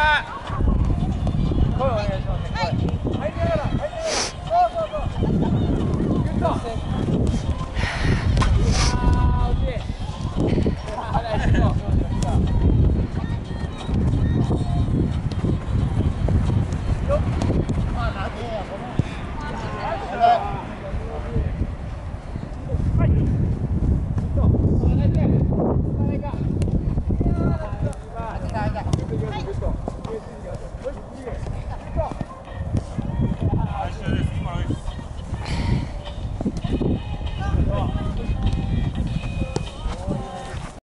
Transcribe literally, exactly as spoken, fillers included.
声お願いしますね。入りながら、入りながら。そうそうそう。ギュッと。あー、惜しい。あー、ナイス。よっ。まあ、なんでや、この。はい。ギュッと。あー、ナイス。誰か。いやー、ナイス。あー、ナイス。グッとグッとグッと。